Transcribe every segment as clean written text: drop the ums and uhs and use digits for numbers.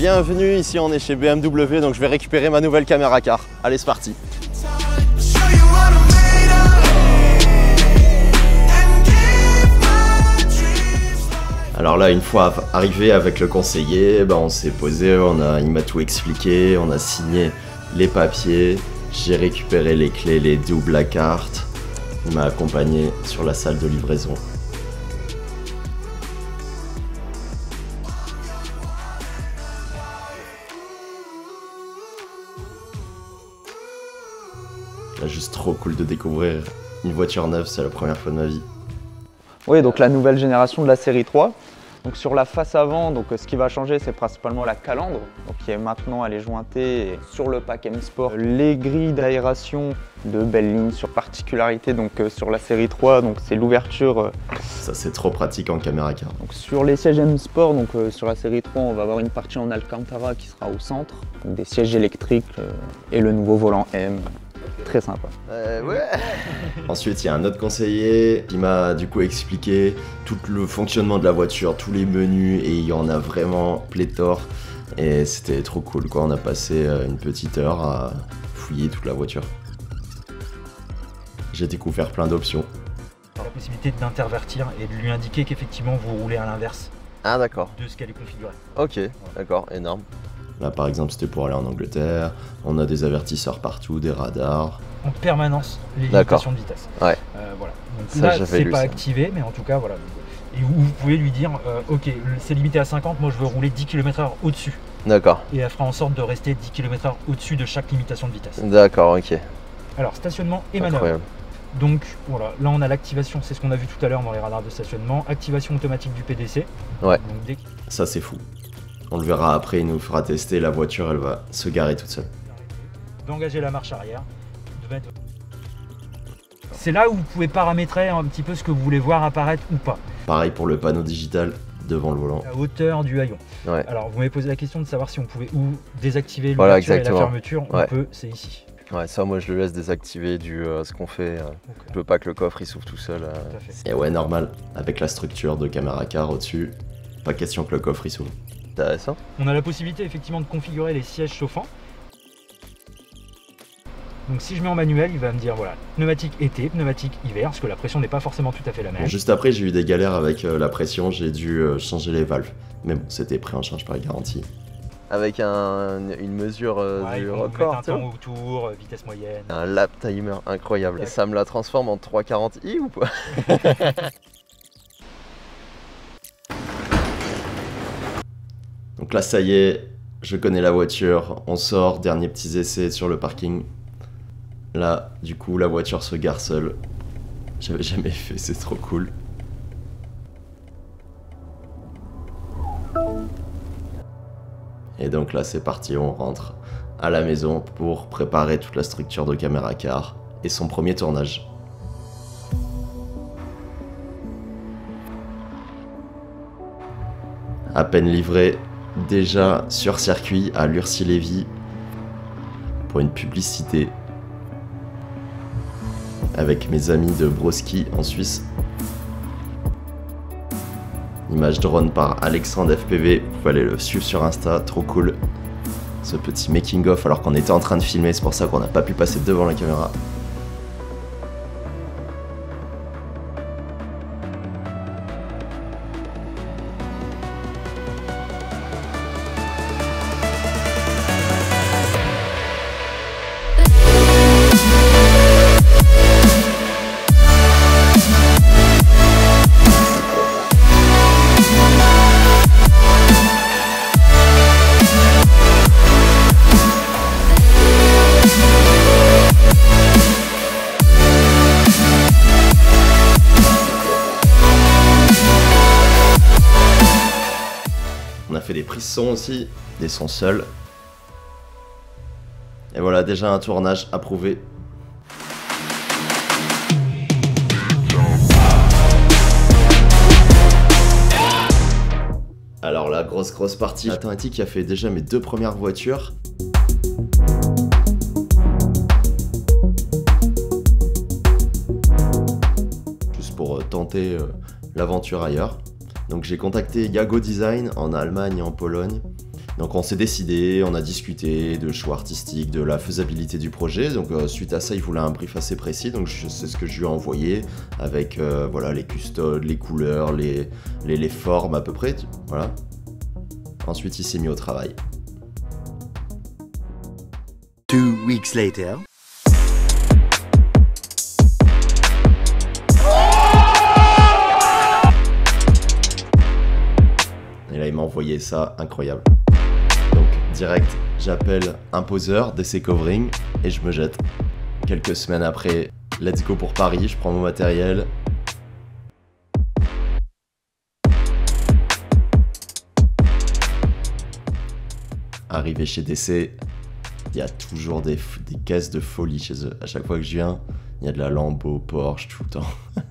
Bienvenue, ici on est chez BMW, donc je vais récupérer ma nouvelle caméra car. Allez, c'est parti. Alors là, une fois arrivé avec le conseiller, on s'est posé, il m'a tout expliqué, on a signé les papiers, j'ai récupéré les clés, les doubles à carte, il m'a accompagné sur la salle de livraison. Là, juste trop cool de découvrir une voiture neuve, c'est la première fois de ma vie. Oui, donc la nouvelle génération de la série 3. Donc sur la face avant, donc ce qui va changer, c'est principalement la calandre, donc qui est maintenant elle est jointée sur le pack M Sport. Les grilles d'aération de belle ligne sur particularité, donc sur la série 3, donc c'est l'ouverture. Ça c'est trop pratique en caméra car. Donc sur les sièges M Sport, donc sur la série 3, on va avoir une partie en Alcantara qui sera au centre, donc des sièges électriques et le nouveau volant M. Très sympa. Ouais. Ensuite, il y a un autre conseiller qui m'a du coup expliqué tout le fonctionnement de la voiture, tous les menus, et il y en a vraiment pléthore. Et c'était trop cool quoi, on a passé une petite heure à fouiller toute la voiture. J'ai découvert plein d'options. La possibilité d'intervertir et de lui indiquer qu'effectivement vous roulez à l'inverse. Ah d'accord. De ce qu'elle est configurée. Ok, d'accord, énorme. Là par exemple c'était pour aller en Angleterre, on a des avertisseurs partout, des radars. En permanence les limitations de vitesse. Ouais. Voilà. Donc là c'est pas activé, mais en tout cas voilà. Et vous pouvez lui dire ok c'est limité à 50, moi je veux rouler 10 km/h au-dessus. D'accord. Et elle fera en sorte de rester 10 km/h au-dessus de chaque limitation de vitesse. D'accord, ok. Alors stationnement et manœuvre. Donc voilà, là on a l'activation, c'est ce qu'on a vu tout à l'heure dans les radars de stationnement, activation automatique du PDC. Ouais. Donc, ça c'est fou. On le verra après, il nous fera tester, la voiture elle va se garer toute seule. D'engager la marche arrière. C'est là où vous pouvez paramétrer un petit peu ce que vous voulez voir apparaître ou pas. Pareil pour le panneau digital devant le volant. La hauteur du haillon. Ouais. Alors vous m'avez posé la question de savoir si on pouvait ou désactiver l'ouverture et la fermeture. On peut, c'est ici. Ouais, ça moi je le laisse désactiver du ce qu'on fait. Je veux pas que le coffre il s'ouvre tout seul. Et ouais, normal, avec la structure de caméra car au-dessus, pas question que le coffre il s'ouvre. Intéressant. On a la possibilité effectivement de configurer les sièges chauffants. Donc si je mets en manuel, il va me dire voilà, pneumatique été, pneumatique hiver, parce que la pression n'est pas forcément tout à fait la même. Bon, juste après j'ai eu des galères avec la pression, j'ai dû changer les valves. Mais bon, c'était pris en charge par la garantie. Avec une mesure du record. Un temps autour, vitesse moyenne. Un lap timer incroyable. Et ça me la transforme en 340i ou pas? Donc là ça y est, je connais la voiture, on sort, derniers petits essais sur le parking. Là, du coup, la voiture se gare seule. J'avais jamais fait, c'est trop cool. Et donc là, c'est parti, on rentre à la maison pour préparer toute la structure de caméra car et son premier tournage. À peine livré, déjà sur circuit à Lurcy-Lévis pour une publicité avec mes amis de Broski en Suisse. Image drone par Alexandre FPV, vous pouvez aller le suivre sur Insta, trop cool. Ce petit making of alors qu'on était en train de filmer, c'est pour ça qu'on n'a pas pu passer devant la caméra. On a fait des prises son aussi, des sons seuls. Et voilà, déjà un tournage approuvé. Alors la grosse partie alternative qui a fait déjà mes 2 premières voitures. Juste pour tenter l'aventure ailleurs. Donc j'ai contacté Yago Design en Allemagne et en Pologne. Donc on s'est décidé, on a discuté de choix artistiques, de la faisabilité du projet. Donc suite à ça, il voulait un brief assez précis. Donc c'est ce que je lui ai envoyé avec voilà, les custodes, les couleurs, les formes à peu près. Voilà. Ensuite, il s'est mis au travail. 2 weeks later. Et là, il m'a envoyé ça, incroyable. Donc, direct, j'appelle un poseur, DC Covering, et je me jette. Quelques semaines après, let's go pour Paris, je prends mon matériel. Arrivé chez DC, il y a toujours des caisses de folie chez eux. À chaque fois que je viens, il y a de la Lambo, Porsche, tout le temps.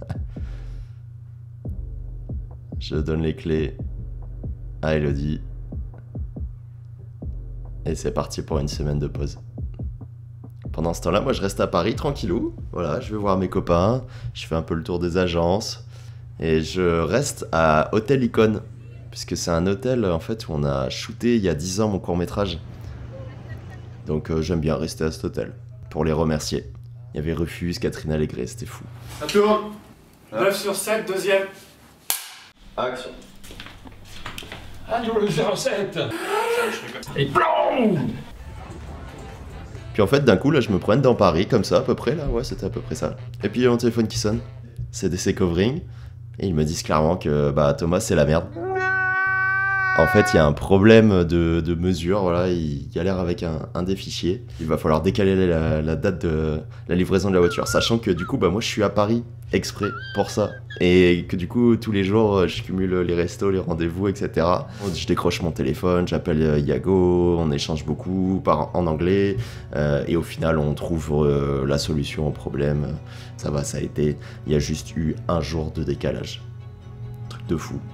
Je donne les clés à Elodie. Et c'est parti pour une semaine de pause. Pendant ce temps-là, moi je reste à Paris tranquillou. Voilà, je vais voir mes copains, je fais un peu le tour des agences. Et je reste à Hôtel Icône. Puisque c'est un hôtel en fait où on a shooté il y a 10 ans mon court-métrage. Donc j'aime bien rester à cet hôtel. Pour les remercier. Il y avait Rufus, Catherine Allégret, c'était fou. Ça tourne. 9 sur 7, deuxième. Action. Allô le 07. Et plomb. Puis en fait d'un coup là je me promène dans Paris comme ça à peu près là, ouais c'était à peu près ça. Et puis il y a mon téléphone qui sonne, c'est DC Covering, et ils me disent clairement que bah Thomas c'est la merde. En fait il y a un problème de mesure, voilà, il galère avec un des fichiers. Il va falloir décaler la date de la livraison de la voiture, sachant que du coup bah moi je suis à Paris exprès pour ça. Et que du coup tous les jours je cumule les restos, les rendez-vous, etc. Je décroche mon téléphone, j'appelle Yago, on échange beaucoup en anglais. Et au final on trouve la solution au problème. Ça va, ça a été. Il y a juste eu un jour de décalage. Truc de fou.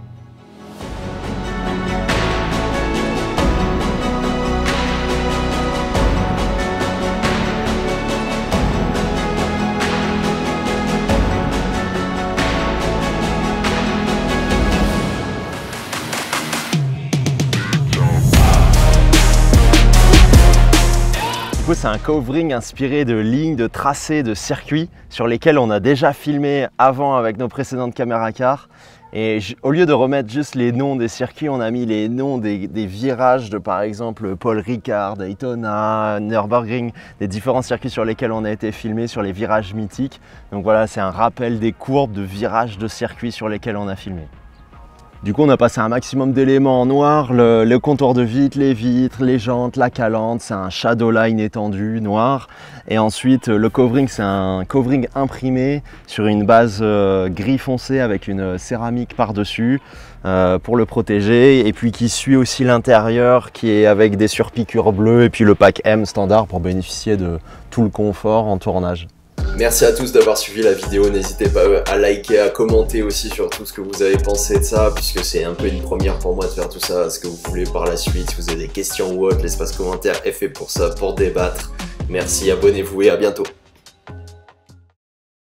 C'est un covering inspiré de lignes, de tracés, de circuits sur lesquels on a déjà filmé avant avec nos précédentes caméras car. Et au lieu de remettre juste les noms des circuits, on a mis les noms des virages de par exemple Paul Ricard, Daytona, Nürburgring, des différents circuits sur lesquels on a été filmé, sur les virages mythiques. Donc voilà, c'est un rappel des courbes de virages de circuits sur lesquels on a filmé. Du coup, on a passé un maximum d'éléments en noir, le contour de vitre, les jantes, la calandre, c'est un shadow line étendu noir. Et ensuite, le covering, c'est un covering imprimé sur une base gris foncé avec une céramique par-dessus pour le protéger. Et puis qui suit aussi l'intérieur qui est avec des surpiqûres bleues et puis le pack M standard pour bénéficier de tout le confort en tournage. Merci à tous d'avoir suivi la vidéo, n'hésitez pas à liker, à commenter aussi sur tout ce que vous avez pensé de ça, puisque c'est un peu une première pour moi de faire tout ça, ce que vous voulez par la suite, si vous avez des questions ou autres, l'espace commentaire est fait pour ça, pour débattre. Merci, abonnez-vous et à bientôt.